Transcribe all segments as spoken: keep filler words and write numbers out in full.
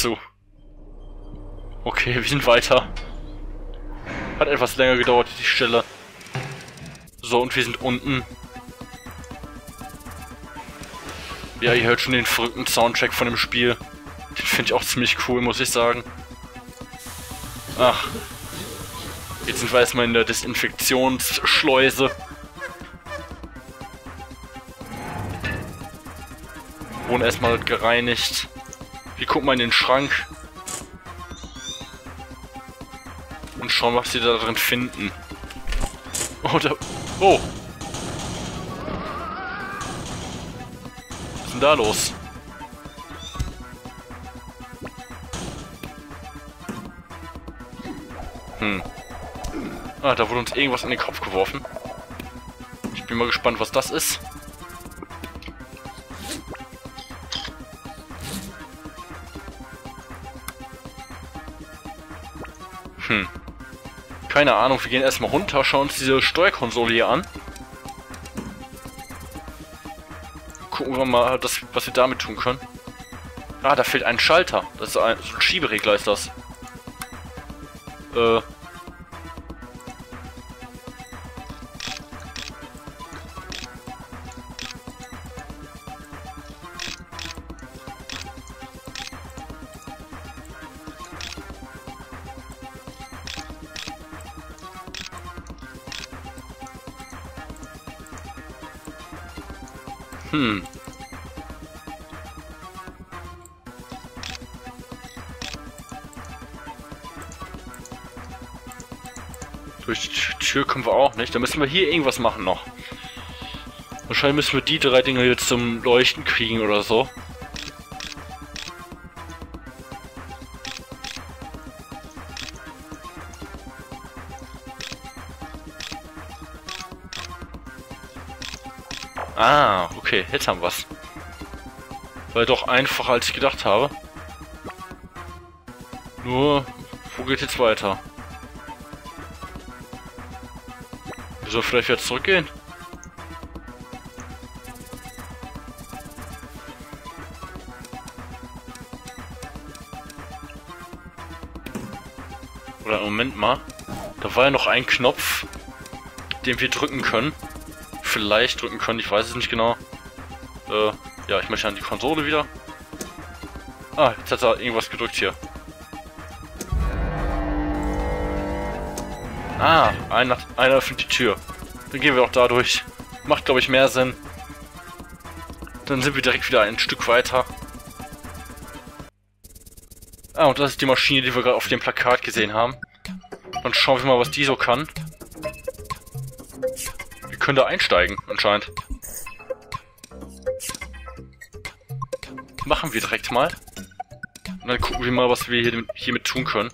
zu. Okay, wir sind weiter. Hat etwas länger gedauert, die Stelle. So, und wir sind unten. Ja, ihr hört schon den verrückten Soundtrack von dem Spiel. Den finde ich auch ziemlich cool, muss ich sagen. Ach. Jetzt sind wir erstmal in der Desinfektionsschleuse. Wurden erstmal gereinigt. Wir gucken mal in den Schrank. Und schauen, was sie da drin finden. Oh, da... Oh! Was ist denn da los? Hm. Ah, da wurde uns irgendwas in den Kopf geworfen. Ich bin mal gespannt, was das ist. Hm. Keine Ahnung, wir gehen erstmal runter, schauen uns diese Steuerkonsole hier an. Gucken wir mal, das, was wir damit tun können. Ah, da fehlt ein Schalter. Das ist ein, so ein Schieberegler ist das. Äh. Hm. Durch die Tür kommen wir auch nicht. Da müssen wir hier irgendwas machen noch. Wahrscheinlich müssen wir die drei Dinge jetzt zum Leuchten kriegen oder so. Ah, okay, jetzt haben wir's. War doch einfacher, als ich gedacht habe. Nur, wo geht jetzt weiter? Wir sollen vielleicht wieder zurückgehen? Oder Moment mal. Da war ja noch ein Knopf, den wir drücken können. Vielleicht drücken können, ich weiß es nicht genau. Äh, ja, ich möchte an die Konsole wieder. Ah, jetzt hat er irgendwas gedrückt hier. Ah, einer, einer öffnet die Tür. Dann gehen wir auch da durch. Macht, glaube ich, mehr Sinn. Dann sind wir direkt wieder ein Stück weiter. Ah, und das ist die Maschine, die wir gerade auf dem Plakat gesehen haben. Dann schauen wir mal, was die so kann. Wir können da einsteigen, anscheinend. Machen wir direkt mal. Und dann gucken wir mal, was wir hier, hiermit tun können.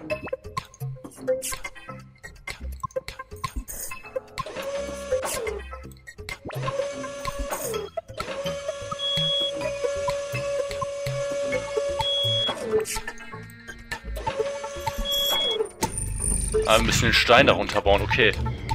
Ah, wir müssen den Stein darunter bauen, okay.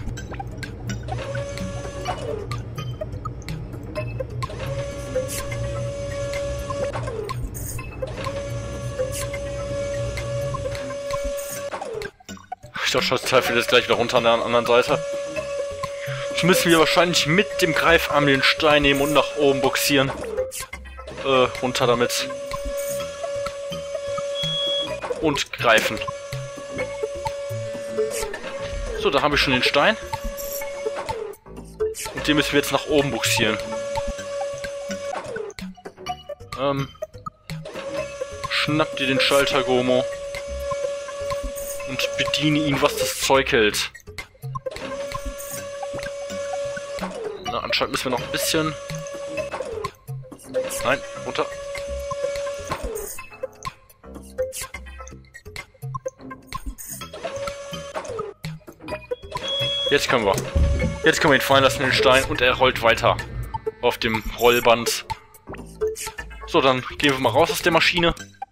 Ich dachte schon, das Teil fällt jetzt gleich wieder runter an der anderen Seite. Jetzt müssen wir wahrscheinlich mit dem Greifarm den Stein nehmen und nach oben buxieren. Äh, runter damit. Und greifen. So, da haben wir schon den Stein. Und den müssen wir jetzt nach oben buxieren. Ähm. Schnapp dir den Schalter, Gomo. Und bediene ihn, was das Zeug hält. Na, anscheinend müssen wir noch ein bisschen... Nein, runter. Jetzt können wir. Jetzt können wir ihn fallen lassen, den Stein, und er rollt weiter. Auf dem Rollband. So, dann gehen wir mal raus aus der Maschine.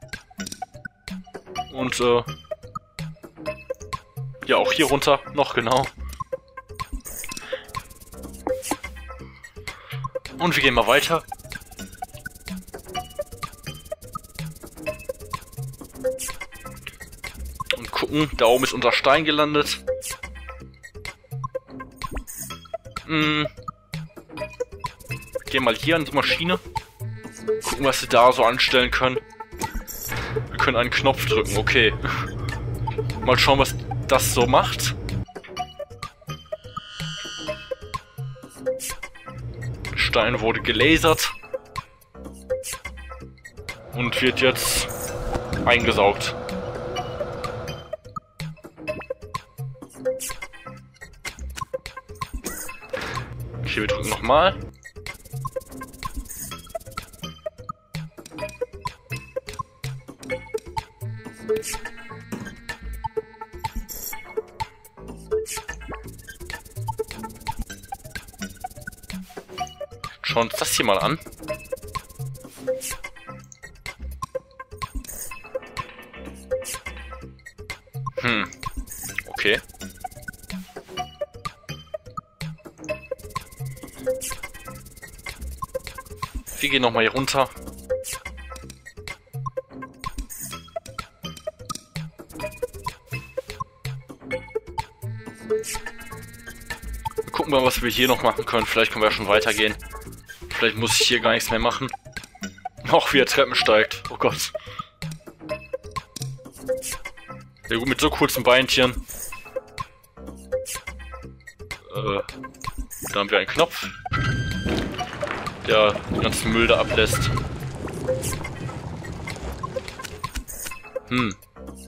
Und, äh... ja, auch hier runter. Noch, genau. Und wir gehen mal weiter. gucken. Da oben ist unser Stein gelandet. Hm. Gehen mal hier an die Maschine. Gucken, was wir da so anstellen können. Wir können einen Knopf drücken, okay. Mal schauen, was das so macht. Stein wurde gelasert. Und wird jetzt eingesaugt. Okay, wir drücken nochmal. Schauen uns das hier mal an. Hm. Okay. Wir gehen nochmal hier runter. Gucken wir mal, was wir hier noch machen können. Vielleicht können wir ja schon weitergehen. Vielleicht muss ich hier gar nichts mehr machen. Auch wie er Treppen steigt. Oh Gott. Ja gut, mit so kurzen Beinchen. Äh, da haben wir einen Knopf, der den ganzen Müll da ablässt. Hm.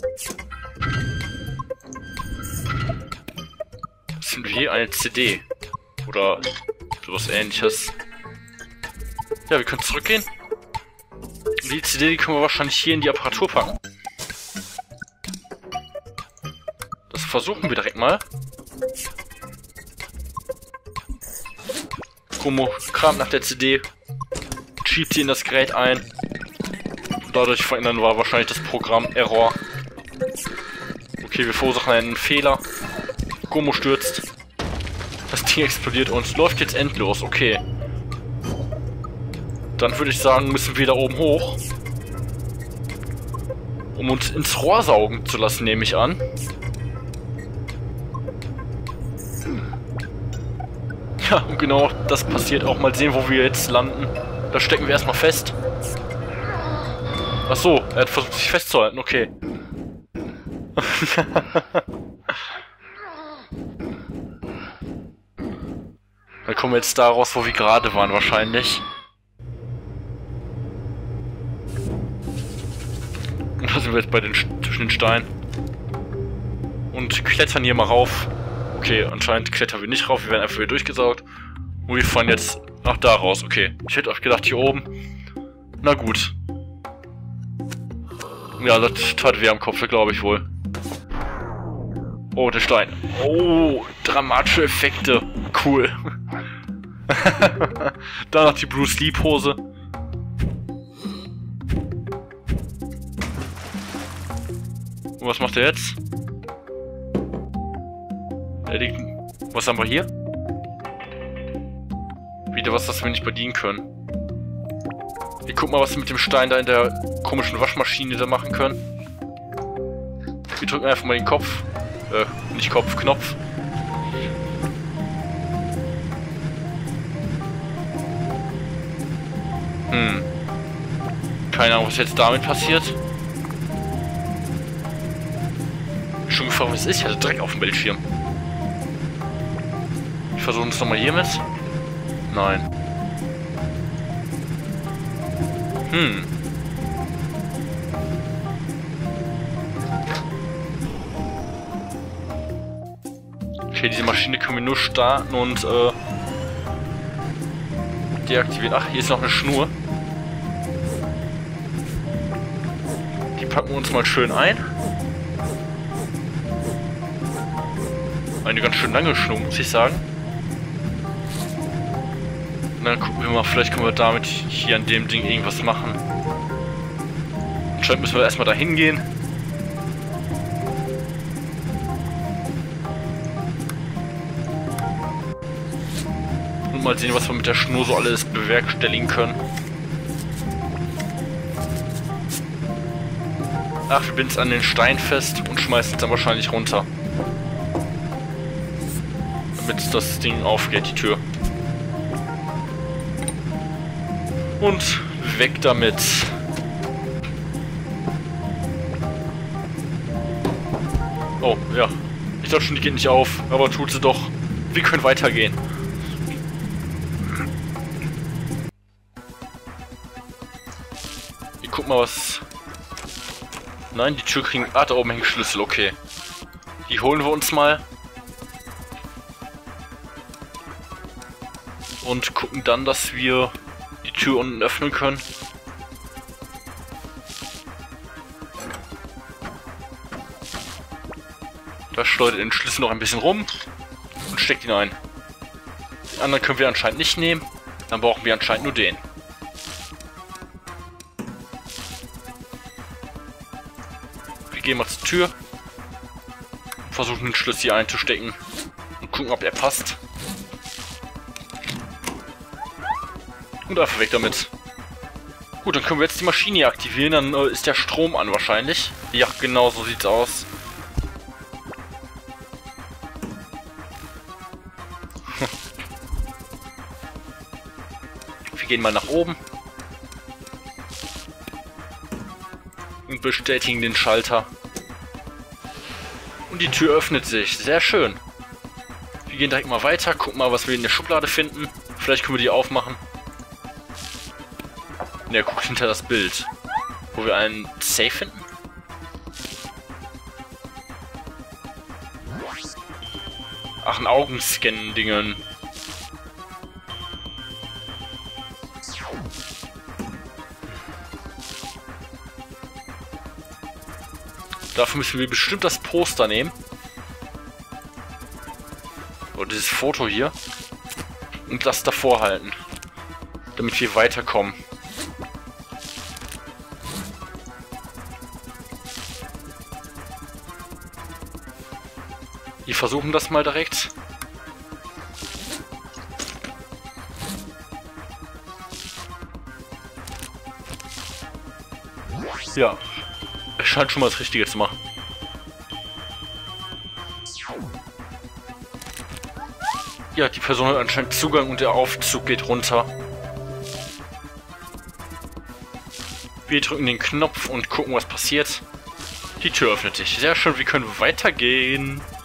Was sind wir hier? Eine C D. Oder sowas Ähnliches. Ja, wir können zurückgehen. Die C D, die können wir wahrscheinlich hier in die Apparatur packen. Das versuchen wir direkt mal. Gummo kramt nach der C D, schiebt sie in das Gerät ein. Dadurch verändern war wahrscheinlich das Programm Error. Okay, wir verursachen einen Fehler. Gummo stürzt. Das Ding explodiert und läuft jetzt endlos. Okay. Dann würde ich sagen, müssen wir da oben hoch. Um uns ins Rohr saugen zu lassen, nehme ich an. Ja, und genau das passiert auch. Mal sehen, wo wir jetzt landen. Da stecken wir erstmal fest. Ach so, er hat versucht, sich festzuhalten. Okay. Dann kommen wir jetzt da raus, wo wir gerade waren, wahrscheinlich. Und da sind wir jetzt bei den zwischen den Steinen. Und klettern hier mal rauf. Okay, anscheinend klettern wir nicht rauf, wir werden einfach wieder durchgesaugt. Und wir fahren jetzt nach da raus. Okay, ich hätte auch gedacht hier oben. Na gut. Ja, das tat weh am Kopf, glaube ich wohl. Oh, der Stein. Oh, dramatische Effekte. Cool. Danach die Bruce Lee Pose. Und was macht er jetzt? Er liegt. Was haben wir hier? Wieder was, das wir nicht bedienen können. Wir gucken mal, was wir mit dem Stein da in der komischen Waschmaschine da machen können. Wir drücken einfach mal den Kopf. Äh, nicht Kopf, Knopf. Hm. Keine Ahnung, was jetzt damit passiert. Schon gefragt, was es ist. Ich hatte Dreck auf dem Bildschirm. Ich versuche es nochmal hiermit. Nein. Hm. Okay, diese Maschine können wir nur starten und äh, deaktivieren. Ach, hier ist noch eine Schnur. Die packen wir uns mal schön ein. Eine ganz schön lange Schnur, muss ich sagen. Und dann gucken wir mal, vielleicht können wir damit hier an dem Ding irgendwas machen. Anscheinend müssen wir erstmal da hingehen. Und mal sehen, was wir mit der Schnur so alles bewerkstelligen können. Ach, wir binden es an den Stein fest und schmeißen es dann wahrscheinlich runter. Damit das Ding aufgeht, die Tür. Und weg damit. Oh, ja. Ich dachte schon, die geht nicht auf, aber tut sie doch. Wir können weitergehen. Ich guck mal, was... Nein, die Tür kriegen... Ah, da oben hängt Schlüssel, okay. Die holen wir uns mal. Und gucken dann, dass wir die Tür unten öffnen können. Da schleudert den Schlüssel noch ein bisschen rum und steckt ihn ein. Den anderen können wir anscheinend nicht nehmen. Dann brauchen wir anscheinend nur den. Wir gehen mal zur Tür. Versuchen den Schlüssel hier einzustecken. Und gucken, ob er passt. Und einfach weg damit. Gut, dann können wir jetzt die Maschine hier aktivieren. Dann äh, ist der Strom an wahrscheinlich. Ja, genau so sieht's aus. Wir gehen mal nach oben. Und bestätigen den Schalter. Und die Tür öffnet sich. Sehr schön. Wir gehen direkt mal weiter. Gucken mal, was wir in der Schublade finden. Vielleicht können wir die aufmachen. Ne, guckt hinter das Bild. Wo wir einen Safe finden. Ach, ein Augenscannen-Dingen. Dafür müssen wir bestimmt das Poster nehmen. Oder dieses Foto hier. Und das davor halten. Damit wir weiterkommen. Wir versuchen das mal direkt. Ja. Es scheint schon mal das Richtige zu machen. Ja, die Person hat anscheinend Zugang und der Aufzug geht runter. Wir drücken den Knopf und gucken, was passiert. Die Tür öffnet sich. Sehr schön, wir können weitergehen.